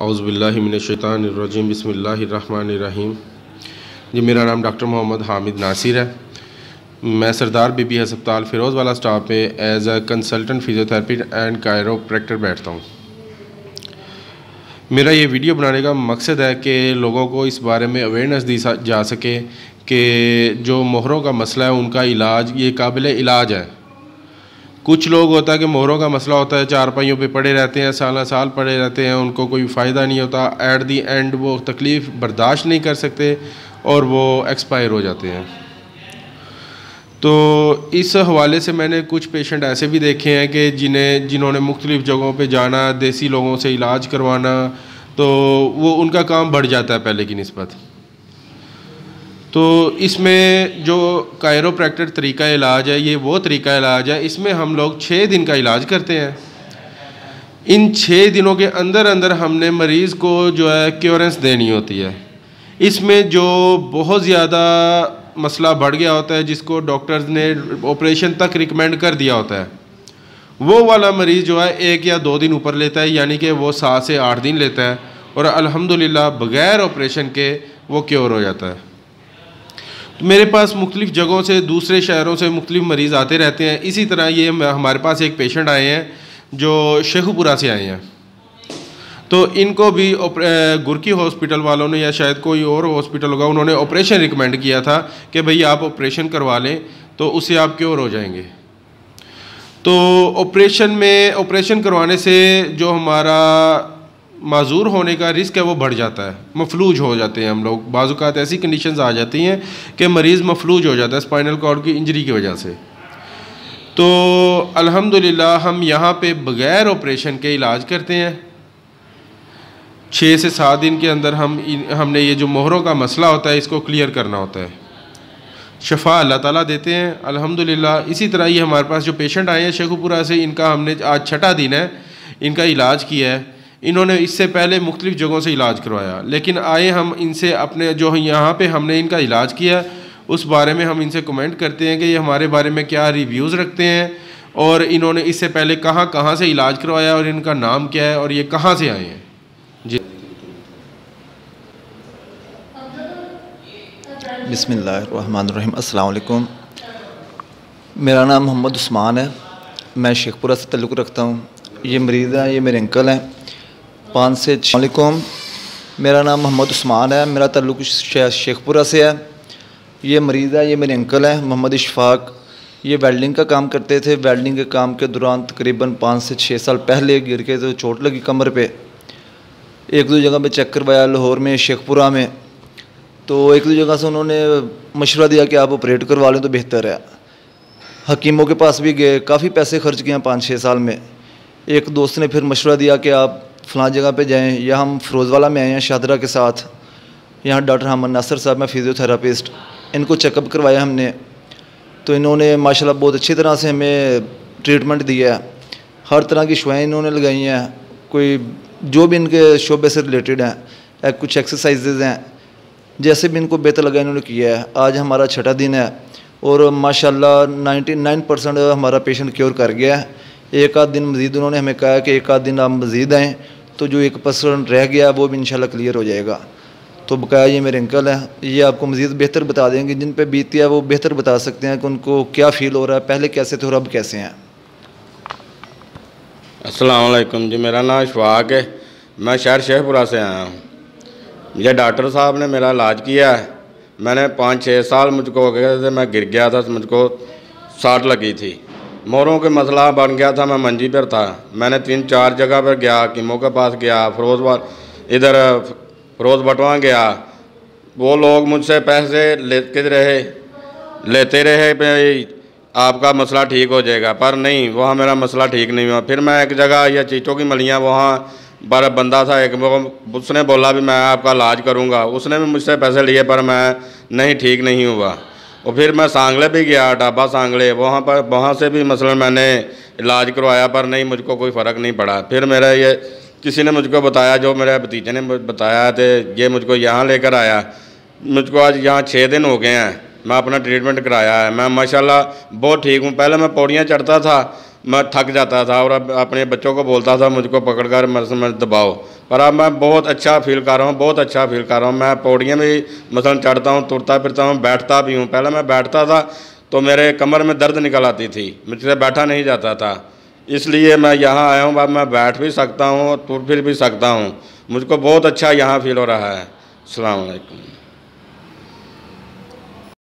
औज़ुबिल्लाहि मिनश्शैतानिर्रजीम बिस्मिल्लाहिर्रहमानिर्रहीम। जी, मेरा नाम डॉक्टर मोहम्मद हामिद नासिर है। मैं सरदार बीबी अस्पताल फ़िरोज़ वाला स्टाफ पे as a consultant physiotherapy and chiropractor बैठता हूँ। मेरा ये वीडियो बनाने का मकसद है कि लोगों को इस बारे में अवेयरनेस दी जा सके कि जो मोहरों का मसला है उनका इलाज ये काबिल इलाज है। कुछ लोग होता है कि मोहरों का मसला होता है, चारपाइयों पे पड़े रहते हैं, साल साल पड़े रहते हैं, उनको कोई फ़ायदा नहीं होता, एट दी एंड वो तकलीफ़ बर्दाश्त नहीं कर सकते और वो एक्सपायर हो जाते हैं। तो इस हवाले से मैंने कुछ पेशेंट ऐसे भी देखे हैं कि जिन्होंने मुख्तलिफ़ जगहों पे जाना, देसी लोगों से इलाज करवाना, तो वो उनका काम बढ़ जाता है पहले की निस्बत। तो इसमें जो कायरोप्रैक्टर तरीका इलाज है, ये वो तरीका इलाज है, इसमें हम लोग 6 दिन का इलाज करते हैं। इन 6 दिनों के अंदर अंदर हमने मरीज़ को जो है क्योरेंस देनी होती है। इसमें जो बहुत ज़्यादा मसला बढ़ गया होता है, जिसको डॉक्टर्स ने ऑपरेशन तक रिकमेंड कर दिया होता है, वो वाला मरीज़ जो है 1 या 2 दिन ऊपर लेता है, यानी कि वो 7 से 8 दिन लेता है और अल्हम्दुलिल्लाह बग़ैर ऑपरेशन के वो क्योर हो जाता है। मेरे पास मुख्तलिफ़ जगहों से, दूसरे शहरों से मुख्तलिफ़ मरीज़ आते रहते हैं। इसी तरह ये हमारे पास एक पेशेंट आए हैं जो शेखुपुरा से आए हैं। तो इनको भी गुरकी हॉस्पिटल वालों ने या शायद कोई और हॉस्पिटल होगा, उन्होंने ऑपरेशन रिकमेंड किया था कि भाई आप ऑपरेशन करवा लें तो उससे आप क्योर हो जाएंगे। तो ऑपरेशन करवाने से जो हमारा माजूर होने का रिस्क है वो बढ़ जाता है, मफलूज हो जाते हैं हम लोग। बाज़-औक़ात ऐसी कंडीशंस आ जाती हैं कि मरीज़ मफलूज हो जाता है स्पाइनल कॉर्ड की इंजरी की वजह से। तो अल्हम्दुलिल्लाह हम यहाँ पे बग़ैर ऑपरेशन के इलाज करते हैं। 6 से 7 दिन के अंदर हमने ये जो मोहरों का मसला होता है इसको क्लियर करना होता है। शफ़ा अल्लाह ताला देते हैं अल्हम्दुलिल्लाह। इसी तरह ये हमारे पास जो पेशेंट आए हैं शेखुपुरा से, इनका हमने आज 6ठा दिन है इनका इलाज किया है। इन्होंने इससे पहले मुख्तलिफ़ जगहों से इलाज करवाया, लेकिन आए हम इनसे अपने जो यहाँ पे हमने इनका इलाज किया उस बारे में हम इनसे कमेंट करते हैं कि ये हमारे बारे में क्या रिव्यूज़ रखते हैं और इन्होंने इससे पहले कहाँ कहाँ से इलाज करवाया और इनका नाम क्या है और ये कहाँ से आए हैं। जी, बिस्मिल्लाहिर्रहमानिर्रहीम। अस्सलाम वालेकुम। मेरा नाम मोहम्मद उस्मान है, मैं शेखपुरा से ताल्लुक़ रखता हूँ। ये मरीज़ हैं, ये मेरे अंकल हैं 5 से 6। वालेकुम, मेरा नाम मोहम्मद उस्मान है, मेरा ताल्लुक़ शेखपुरा से है। ये मरीज़ है, ये मेरे अंकल हैं मोहम्मद इशफ़ाक़। ये वेल्डिंग का काम करते थे। वेल्डिंग के काम के दौरान तकरीबन 5 से 6 साल पहले गिर के तो चोट लगी कमर पे। 1-2 जगह पे चेक करवाया, लाहौर में, शेखपुरा में। तो 1-2 जगह से उन्होंने मशवरा दिया कि आप ऑपरेट करवा लें तो बेहतर है। हकीमों के पास भी गए, काफ़ी पैसे खर्च किए 5-6 साल में। एक दोस्त ने फिर मशवरा दिया कि आप फ़लाँ जगह पे जाएं, या हम फ़िरोज़वाला में आए हैं शादरा के साथ। यहाँ डॉक्टर हमद नासिर साहब हैं, फ़िज़ियोथेरापिस्ट। इनको चेकअप करवाया हमने, तो इन्होंने माशाल्लाह बहुत अच्छी तरह से हमें ट्रीटमेंट दिया है। हर तरह की शवाएँ इन्होंने लगाई हैं, कोई जो भी इनके शोबे से रिलेटेड हैं, कुछ एक्सरसाइजेज़ हैं, जैसे भी इनको बेहतर लगा इन्होंने किया है। आज हमारा 6ठा दिन है और माशाल्लाह 99% हमारा पेशेंट क्योर कर गया है। 1 आध दिन मज़ीद उन्होंने हमें कहा कि 1 आध दिन आप मज़ीद आएँ, तो जो 1% रह गया वो भी इंशाल्लाह क्लियर हो जाएगा। तो बकाया ये मेरे अंकल हैं, ये आपको मज़ीद बेहतर बता देंगे, जिन पे बीती है वो बेहतर बता सकते हैं कि उनको क्या फ़ील हो रहा है, पहले कैसे थे और अब कैसे हैं। अस्सलाम वालेकुम जी, मेरा नाम इशफ़ाक़ है, मैं शहर शेखपुरा से आया हूँ। ये डॉक्टर साहब ने मेरा इलाज किया है। मैंने 5-6 साल मुझको हो गए थे, मैं गिर गया था, मुझको साट लगी थी, मोहरों के मसला बन गया था, मैं मंजी पर था। मैंने 3-4 जगह पर गया, हकीमों के पास गया, इधर फ़िरोज़ बटवा गया। वो लोग मुझसे पैसे लेते रहे भाई आपका मसला ठीक हो जाएगा, पर नहीं, वहाँ मेरा मसला ठीक नहीं हुआ। फिर मैं एक जगह या चीटों की मलियाँ, वहाँ बड़ा बंदा था एक, उसने बोला भी मैं आपका इलाज करूँगा। उसने भी मुझसे पैसे लिए पर मैं नहीं, ठीक नहीं हुआ। और फिर मैं सांगले भी गया, डाबा सांगले, वहाँ से भी मसलन मैंने इलाज करवाया पर नहीं, मुझको कोई फ़र्क नहीं पड़ा। फिर मेरा ये किसी ने मुझको बताया, जो मेरे भतीजे ने बताया थे, ये मुझको यहाँ लेकर आया। मुझको आज यहाँ 6 दिन हो गए हैं, मैं अपना ट्रीटमेंट कराया है। मैं माशाल्लाह बहुत ठीक हूँ। पहले मैं पौड़ियाँ चढ़ता था, मैं थक जाता था और अब अपने बच्चों को बोलता था मुझको पकड़ कर मसलन दबाओ, पर अब मैं बहुत अच्छा फील कर रहा हूँ, बहुत अच्छा फील कर रहा हूँ। मैं पौड़ियाँ भी मसलन चढ़ता हूँ, तुरता फिरता हूँ, बैठता भी हूँ। पहले मैं बैठता था तो मेरे कमर में दर्द निकल आती थी, मुझसे बैठा नहीं जाता था, इसलिए मैं यहाँ आया हूँ। अब मैं बैठ भी सकता हूँ और तुर फिर भी सकता हूँ। मुझको बहुत अच्छा यहाँ फील हो रहा है। अस्सलाम वालेकुम।